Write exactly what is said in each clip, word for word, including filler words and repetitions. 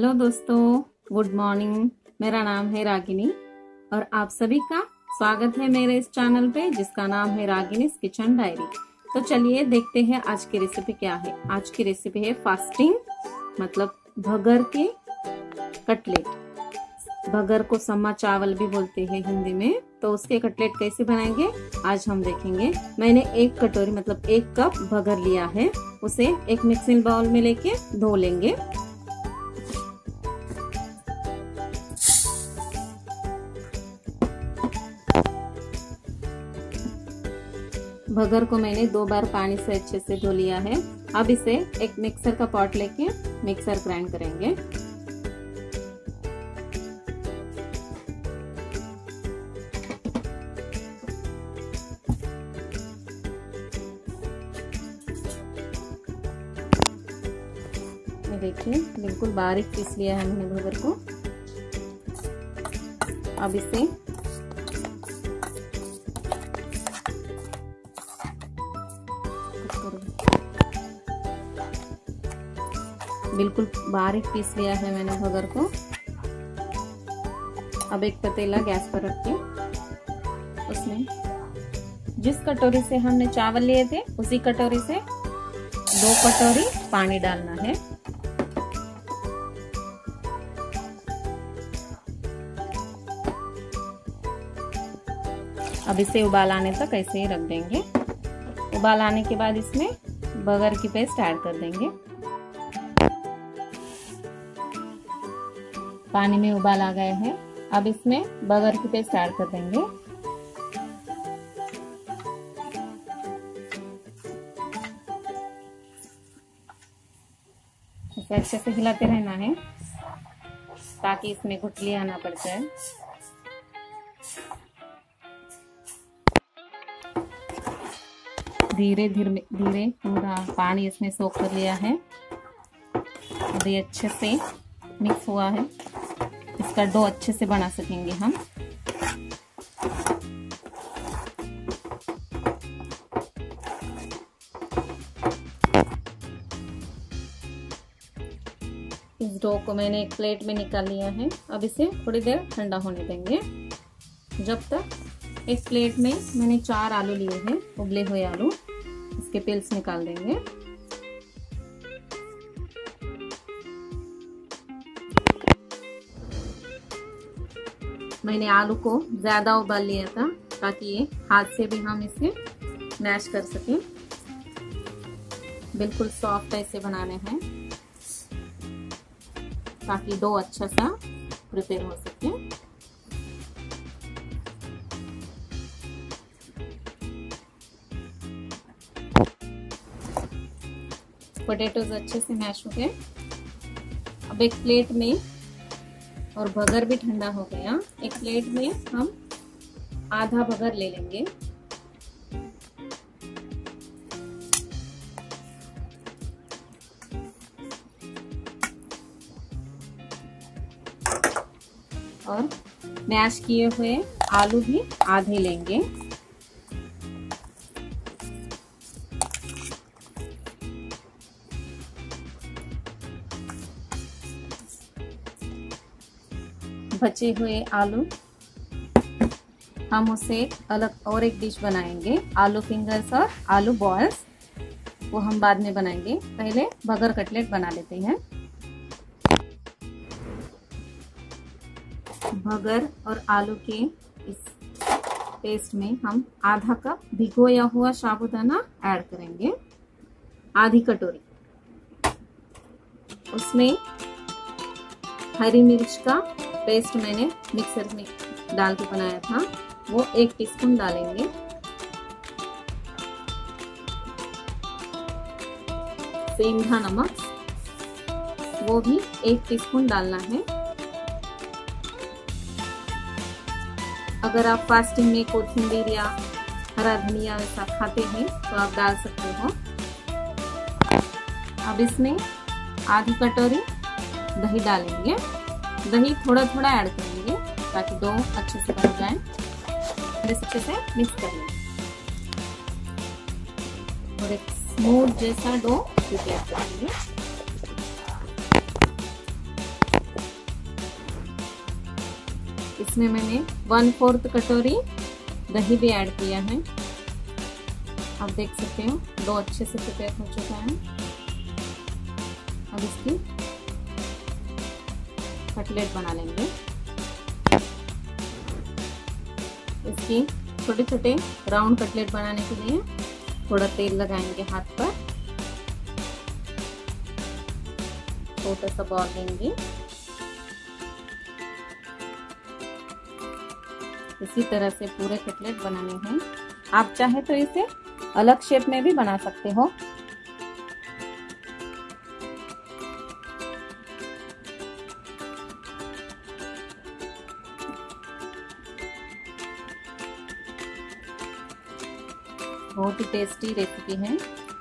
Hello दोस्तों, good morning. मेरा नाम है रागिनी और आप सभी का स्वागत है मेरे इस चैनल पे जिसका नाम है रागिनीज किचन डायरी। तो चलिए देखते हैं आज की रेसिपी क्या है। आज की रेसिपी है फास्टिंग मतलब भगर के कटलेट। भगर को सम्मा चावल भी बोलते हैं हिंदी में। तो उसके कटलेट कैसे बनाएंगे आज हम देखेंगे। मैंने एक कटोरी मतलब एक कप भगर लिया है, उसे एक मिक्सिंग बाउल में लेके धो लेंगे। भगर को मैंने दो बार पानी से अच्छे से धो लिया है। अब इसे एक मिक्सर का पॉट लेके मिक्सर ग्राइंड करेंगे। ये देखिए बिल्कुल बारीक पीस लिया है मैंने भगर को। अब इसे बिल्कुल बारीक पीस लिया है मैंने भगर को। अब एक पतीला गैस पर रख के उसमें जिस कटोरी से हमने चावल लिए थे उसी कटोरी से दो कटोरी पानी डालना है। अब इसे उबाल आने तक ऐसे ही रख देंगे। उबाल आने के बाद इसमें भगर की पेस्ट ऐड कर देंगे। पानी में उबाल आ गए हैं। अब इसमें भगर की पेस्ट ऐड कर देंगे। इसे अच्छे से हिलाते रहना है ताकि इसमें गुठलियां ना पड़ जाए। धीरे धीरे धीरे पूरा पानी इसमें सोख कर लिया है। अब ये अच्छे से मिक्स हुआ है। इसका डो अच्छे से बना सकेंगे हम। इस डो को मैंने एक प्लेट में निकाल लिया है। अब इसे थोड़ी देर ठंडा होने देंगे। जब तक एक प्लेट में मैंने चार आलू लिए हैं, उबले हुए आलू। इसके पील्स निकाल देंगे। मैंने आलू को ज्यादा उबाल लिया था ताकि ये हाथ से भी हम इसे मैश कर सकें। बिल्कुल सॉफ्ट ऐसे बनाने हैं ताकि डो अच्छा सा प्रिपेयर हो सके। पोटैटोज अच्छे से मैश हो गए। अब एक प्लेट में, और भगर भी ठंडा हो गया, एक प्लेट में हम आधा भगर ले लेंगे। और मैश किए हुए आलू भी आधे लेंगे। बचे हुए आलू हम उसे अलग और एक डिश बनाएंगे। आलू फिंगर्स और आलू बॉल्स, वो हम बाद में बनाएंगे। पहले भगर कटलेट बना लेते हैं। भगर और आलू के इस पेस्ट में हम आधा कप भिगोया हुआ साबूदाना ऐड करेंगे, आधी कटोरी। उसमें हरी मिर्च का पेस्ट मैंने मिक्सर में डाल के बनाया था, वो एक टीस्पून डालेंगे। सेंधा नमक, वो भी एक टीस्पून डालना है। अगर आप फास्टिंग में कोथिंबीर या हरा धनिया ऐसा खाते हैं तो आप डाल सकते हो। अब इसमें आधी कटोरी दही डालेंगे। दही थोड़ा थोड़ा ऐड करेंगे ताकि डो अच्छे से बन जाए। अच्छे से मिक्स कर लेंगे और एक स्मूथ जैसा डो प्रिपेयर करेंगे। इसमें मैंने वन फोर्थ कटोरी दही भी ऐड किया है। आप देख सकते हो डो अच्छे से प्रिपेयर हो चुका है। अब इसकी कटलेट बना लेंगे। इसकी छोटे छोटे राउंड कटलेट बनाने के लिए थोड़ा तेल लगाएंगे हाथ पर, छोटा सा बॉल लेंगे। इसी तरह से पूरे कटलेट बनाने हैं। आप चाहे तो इसे अलग शेप में भी बना सकते हो। बहुत ही टेस्टी रेसिपी है।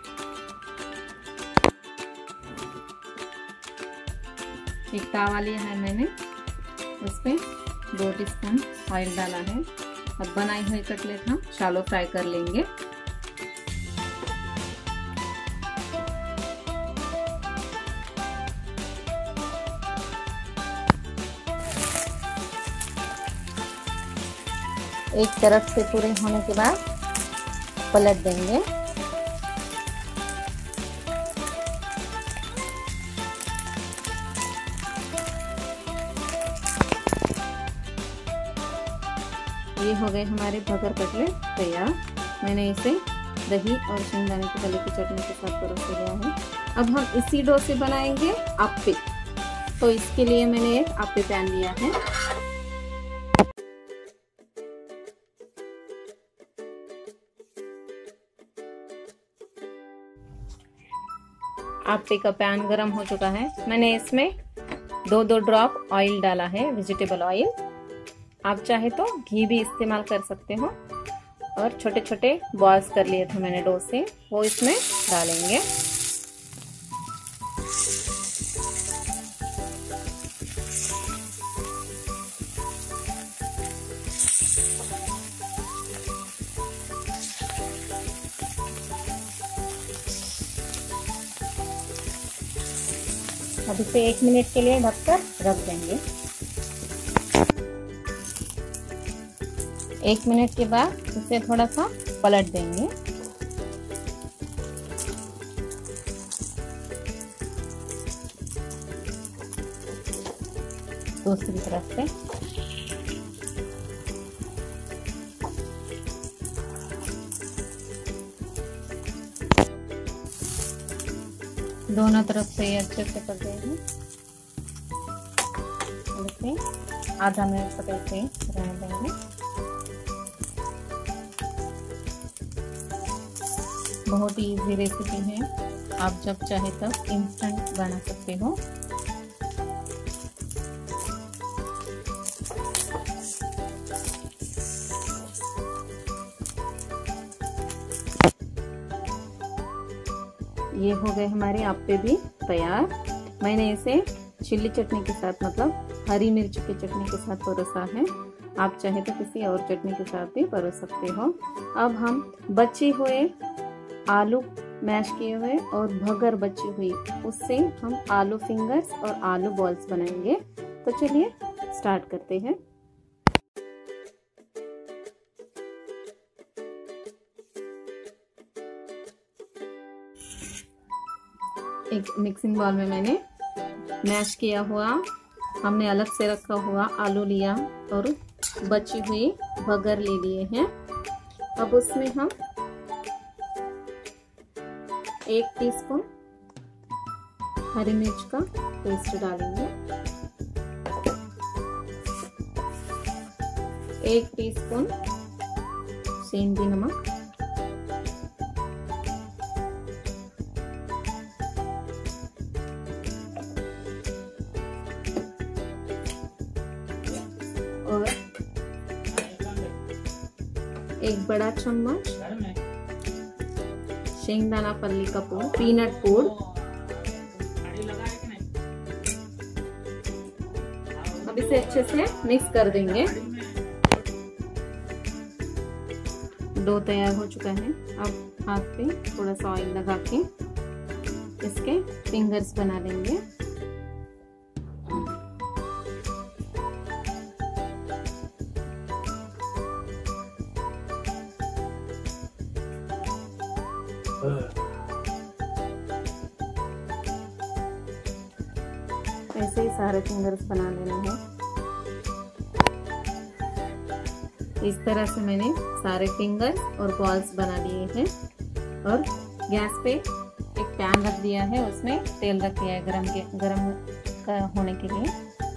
एक तावा लिया है मैंने, उस पे दो टीस्पून ऑयल डाला है। अब बनाई हुई कटलेट हम शैलो फ्राई कर लेंगे। एक तरफ से पूरे होने के बाद पलट देंगे। ये हो गए हमारे बगर कटलेट तैयार। मैंने इसे दही और शिंगदाने की गले की चटनी के साथ परोस लिया है। अब हम इसी डो से बनाएंगे आप्पे। तो इसके लिए मैंने एक आप्पे पैन लिया है। आप्पे का पैन गरम हो चुका है। मैंने इसमें दो दो ड्रॉप ऑयल डाला है, वेजिटेबल ऑयल। आप चाहे तो घी भी इस्तेमाल कर सकते हो। और छोटे छोटे बॉल्स कर लिए थे मैंने डो से, वो इसमें डालेंगे। अब इसे एक मिनट के लिए ढककर रख देंगे। एक मिनट के बाद इसे थोड़ा सा पलट देंगे। दूसरी तरफ से दोनों तरफ से अच्छे से कर देंगे। इसे आधा मिनट तक ऐसे रहने देंगे। बहुत ही इजी रेसिपी है, आप जब चाहे तब इंस्टेंट बना सकते हो। ये हो गए हमारे आप्पे भी तैयार। मैंने इसे चिल्ली चटनी के साथ, मतलब हरी मिर्च की चटनी के साथ परोसा है। आप चाहे तो किसी और चटनी के साथ भी परोस सकते हो। अब हम बचे हुए आलू मैश किए हुए और भगर बची हुई, उससे हम आलू फिंगर्स और आलू बॉल्स बनाएंगे। तो चलिए स्टार्ट करते हैं। एक मिक्सिंग बाउल में मैंने मैश किया हुआ, हमने अलग से रखा हुआ आलू लिया और बची हुई भगर ले लिए हैं। अब उसमें हम एक टीस्पून हरी मिर्च का पेस्ट डालेंगे, एक टीस्पून सेंधी नमक, और एक बड़ा चम्मच शेंगदाना पल्ली का पूड़, पीनट पूड़। अब इसे अच्छे से मिक्स कर देंगे। डो तैयार हो चुका है। अब हाथ पे थोड़ा सा ऑयल लगा के इसके फिंगर्स बना लेंगे। ऐसे ही सारे फिंगर्स बना लेने हैं। इस तरह से मैंने सारे फिंगर्स और बॉल्स बना लिए हैं और गैस पे एक पैन रख दिया है, उसमें तेल रख दिया है गरम के गरम का होने के लिए।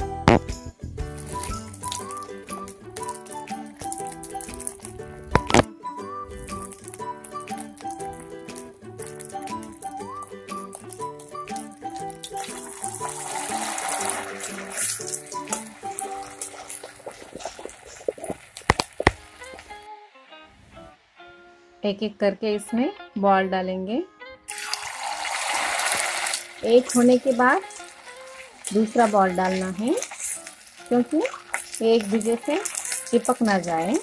एक एक करके इसमें बॉल डालेंगे। एक होने के बाद दूसरा बॉल डालना है, क्योंकि एक दूसरे से चिपक ना जाए।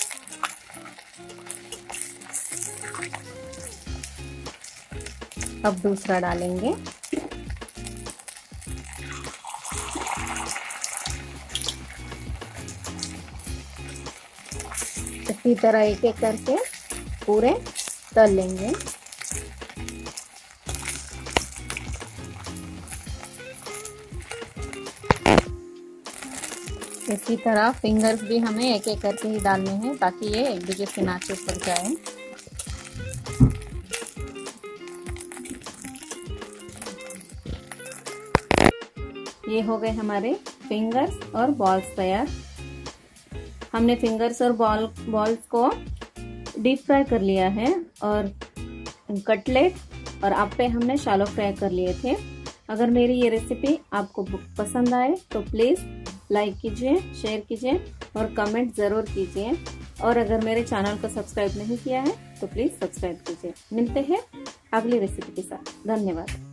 अब दूसरा डालेंगे। इसी तरह एक एक करके पूरे तल लेंगे। इसी तरह फिंगर्स भी हमें एक एक करके ही डालने हैं, ताकि ये एक दूसरे से ना चिपक जाए। ये हो गए हमारे फिंगर्स और बॉल्स तैयार। हमने फिंगर्स और बॉल बॉल्स को डीप फ्राई कर लिया है और कटलेट और आप्पे हमने शैलो फ्राई कर लिए थे। अगर मेरी ये रेसिपी आपको पसंद आए तो प्लीज़ लाइक कीजिए, शेयर कीजिए और कमेंट ज़रूर कीजिए। और अगर मेरे चैनल को सब्सक्राइब नहीं किया है तो प्लीज़ सब्सक्राइब कीजिए। मिलते हैं अगली रेसिपी के साथ। धन्यवाद।